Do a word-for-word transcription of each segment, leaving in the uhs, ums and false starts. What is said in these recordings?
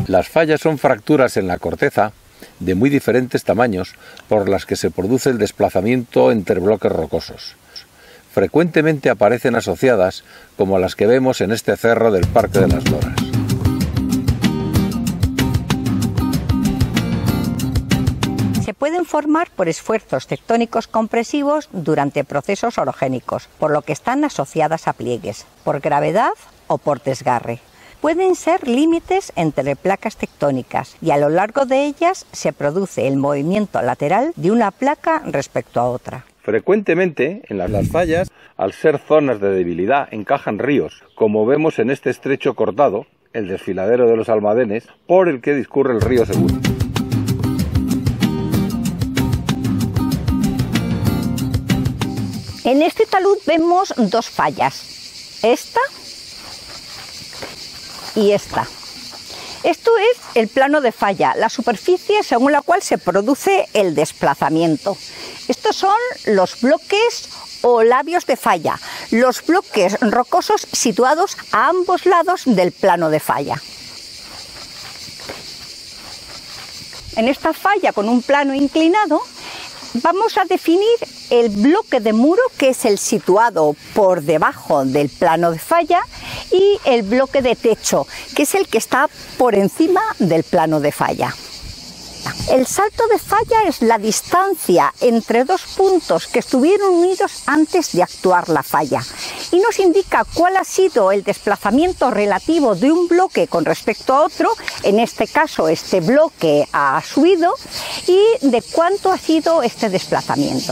Las fallas son fracturas en la corteza de muy diferentes tamaños por las que se produce el desplazamiento entre bloques rocosos. Frecuentemente aparecen asociadas como las que vemos en este cerro del Parque de las Loras. Se pueden formar por esfuerzos tectónicos compresivos durante procesos orogénicos, por lo que están asociadas a pliegues, por gravedad o por desgarre. Pueden ser límites entre placas tectónicas y a lo largo de ellas se produce el movimiento lateral de una placa respecto a otra. Frecuentemente, en las fallas, al ser zonas de debilidad, encajan ríos, como vemos en este estrecho cortado, el desfiladero de los Almadenes, por el que discurre el río Segura. En este talud vemos dos fallas, esta y esta. Esto es el plano de falla, la superficie según la cual se produce el desplazamiento. Estos son los bloques o labios de falla, los bloques rocosos situados a ambos lados del plano de falla. En esta falla con un plano inclinado vamos a definir el bloque de muro, que es el situado por debajo del plano de falla, y el bloque de techo, que es el que está por encima del plano de falla. El salto de falla es la distancia entre dos puntos que estuvieron unidos antes de actuar la falla y nos indica cuál ha sido el desplazamiento relativo de un bloque con respecto a otro. En este caso, este bloque ha subido, y de cuánto ha sido este desplazamiento.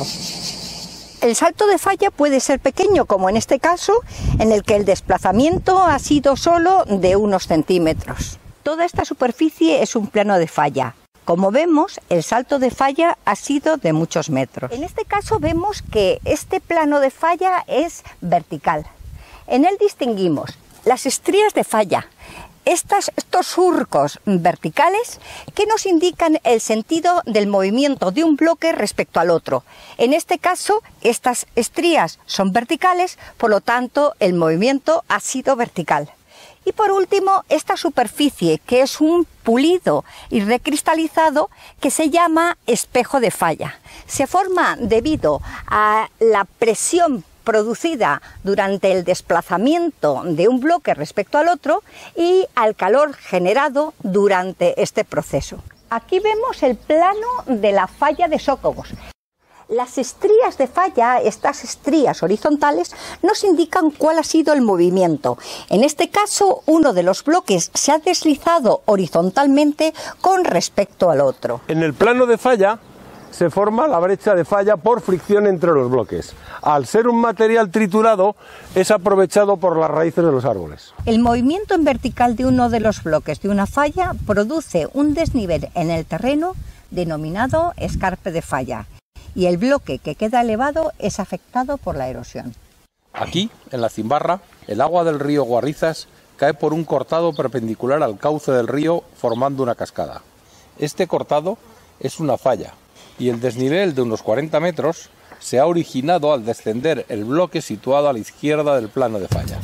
El salto de falla puede ser pequeño, como en este caso, en el que el desplazamiento ha sido solo de unos centímetros. Toda esta superficie es un plano de falla. Como vemos, el salto de falla ha sido de muchos metros. En este caso vemos que este plano de falla es vertical. En él distinguimos las estrías de falla, estas, estos surcos verticales que nos indican el sentido del movimiento de un bloque respecto al otro. En este caso, estas estrías son verticales, por lo tanto, el movimiento ha sido vertical. Y por último, esta superficie, que es un pulido y recristalizado, que se llama espejo de falla. Se forma debido a la presión producida durante el desplazamiento de un bloque respecto al otro y al calor generado durante este proceso. Aquí vemos el plano de la falla de Sócogos. Las estrías de falla, estas estrías horizontales, nos indican cuál ha sido el movimiento. En este caso, uno de los bloques se ha deslizado horizontalmente con respecto al otro. En el plano de falla se forma la brecha de falla por fricción entre los bloques. Al ser un material triturado, es aprovechado por las raíces de los árboles. El movimiento en vertical de uno de los bloques de una falla produce un desnivel en el terreno denominado escarpe de falla, y el bloque que queda elevado es afectado por la erosión. Aquí, en la Cimbarra, el agua del río Guarrizas cae por un cortado perpendicular al cauce del río, formando una cascada. Este cortado es una falla, y el desnivel de unos cuarenta metros se ha originado al descender el bloque situado a la izquierda del plano de falla.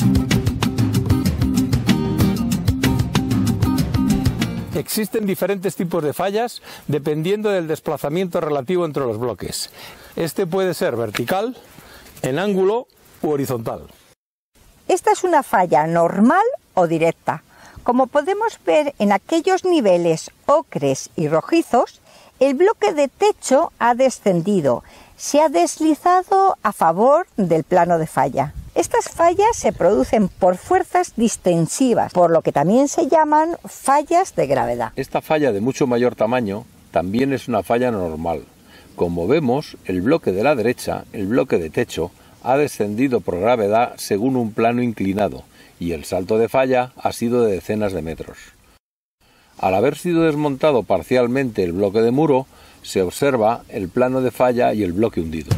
Existen diferentes tipos de fallas dependiendo del desplazamiento relativo entre los bloques. Este puede ser vertical, en ángulo u horizontal. Esta es una falla normal o directa. Como podemos ver en aquellos niveles ocres y rojizos, el bloque de techo ha descendido, se ha deslizado a favor del plano de falla. Estas fallas se producen por fuerzas distensivas, por lo que también se llaman fallas de gravedad. Esta falla de mucho mayor tamaño también es una falla normal. Como vemos, el bloque de la derecha, el bloque de techo, ha descendido por gravedad según un plano inclinado, y el salto de falla ha sido de decenas de metros. Al haber sido desmontado parcialmente el bloque de muro, se observa el plano de falla y el bloque hundido.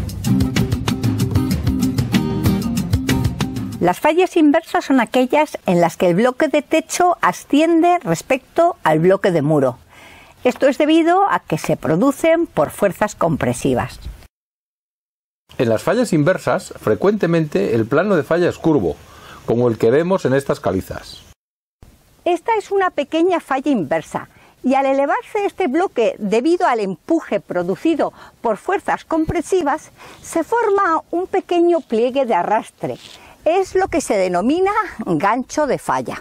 Las fallas inversas son aquellas en las que el bloque de techo asciende respecto al bloque de muro. Esto es debido a que se producen por fuerzas compresivas. En las fallas inversas, frecuentemente el plano de falla es curvo, como el que vemos en estas calizas. Esta es una pequeña falla inversa y al elevarse este bloque debido al empuje producido por fuerzas compresivas, se forma un pequeño pliegue de arrastre. Es lo que se denomina gancho de falla.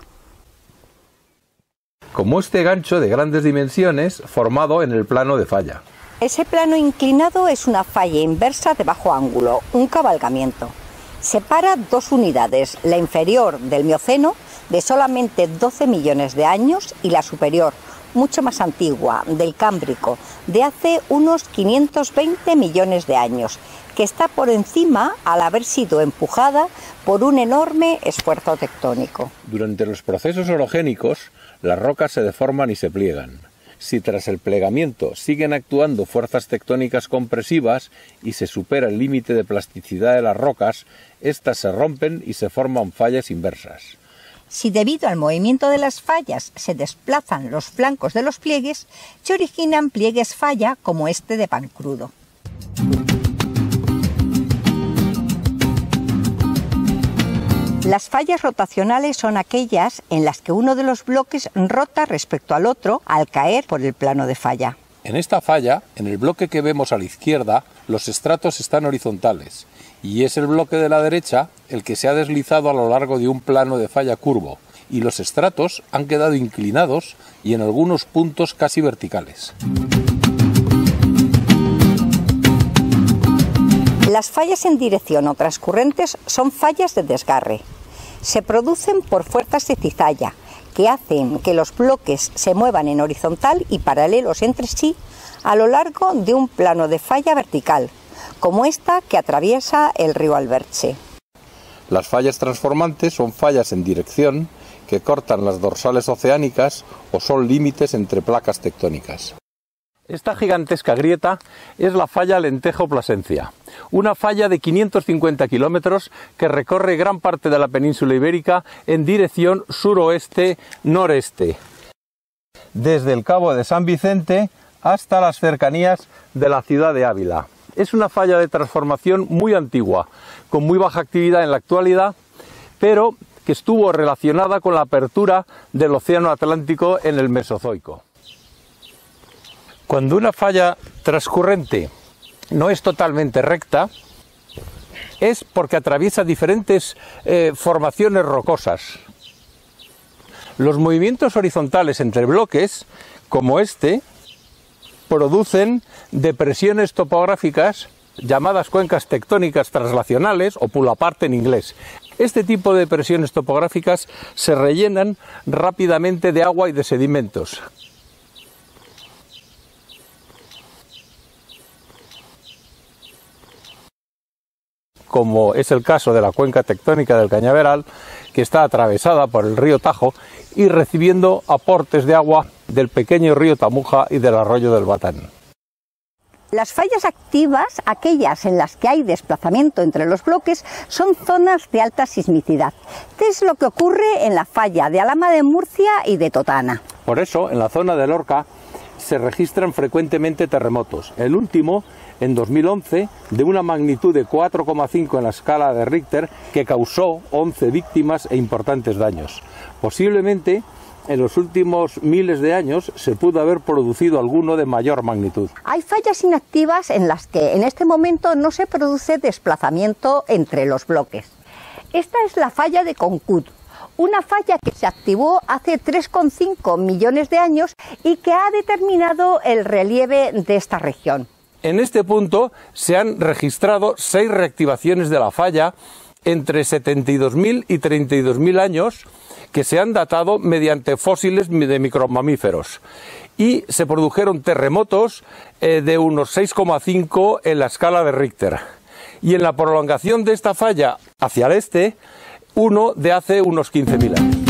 Como este gancho de grandes dimensiones formado en el plano de falla. Ese plano inclinado es una falla inversa de bajo ángulo, un cabalgamiento. Separa dos unidades, la inferior del Mioceno, de solamente doce millones de años, y la superior, mucho más antigua, del Cámbrico, de hace unos quinientos veinte millones de años, que está por encima al haber sido empujada por un enorme esfuerzo tectónico. Durante los procesos orogénicos, las rocas se deforman y se pliegan. Si tras el plegamiento siguen actuando fuerzas tectónicas compresivas y se supera el límite de plasticidad de las rocas, éstas se rompen y se forman fallas inversas. Si debido al movimiento de las fallas se desplazan los flancos de los pliegues, se originan pliegues falla como este de Pancrudo. Las fallas rotacionales son aquellas en las que uno de los bloques rota respecto al otro al caer por el plano de falla. En esta falla, en el bloque que vemos a la izquierda, los estratos están horizontales y es el bloque de la derecha el que se ha deslizado a lo largo de un plano de falla curvo y los estratos han quedado inclinados y en algunos puntos casi verticales. Las fallas en dirección o transcurrentes son fallas de desgarre. Se producen por fuerzas de cizalla, que hacen que los bloques se muevan en horizontal y paralelos entre sí a lo largo de un plano de falla vertical, como esta que atraviesa el río Alberche. Las fallas transformantes son fallas en dirección que cortan las dorsales oceánicas o son límites entre placas tectónicas. Esta gigantesca grieta es la falla Alentejo-Plasencia, una falla de quinientos cincuenta kilómetros que recorre gran parte de la península ibérica en dirección suroeste-noreste, desde el Cabo de San Vicente hasta las cercanías de la ciudad de Ávila. Es una falla de transformación muy antigua, con muy baja actividad en la actualidad, pero que estuvo relacionada con la apertura del Océano Atlántico en el Mesozoico. Cuando una falla transcurrente no es totalmente recta, es porque atraviesa diferentes eh, formaciones rocosas. Los movimientos horizontales entre bloques, como este, producen depresiones topográficas llamadas cuencas tectónicas translacionales o pull apart en inglés. Este tipo de depresiones topográficas se rellenan rápidamente de agua y de sedimentos. Como es el caso de la cuenca tectónica del Cañaveral, que está atravesada por el río Tajo y recibiendo aportes de agua del pequeño río Tamuja y del arroyo del Batán. Las fallas activas, aquellas en las que hay desplazamiento entre los bloques, son zonas de alta sismicidad. ¿Qué es lo que ocurre en la falla de Alhama de Murcia y de Totana? Por eso, en la zona de Lorca se registran frecuentemente terremotos. El último, en dos mil once, de una magnitud de cuatro coma cinco en la escala de Richter, que causó once víctimas e importantes daños. Posiblemente, en los últimos miles de años, se pudo haber producido alguno de mayor magnitud. Hay fallas inactivas en las que en este momento no se produce desplazamiento entre los bloques. Esta es la falla de Concut, una falla que se activó hace tres coma cinco millones de años y que ha determinado el relieve de esta región. En este punto se han registrado seis reactivaciones de la falla entre setenta y dos mil y treinta y dos mil años que se han datado mediante fósiles de micromamíferos y se produjeron terremotos eh, de unos seis coma cinco en la escala de Richter y en la prolongación de esta falla hacia el este uno de hace unos quince mil años.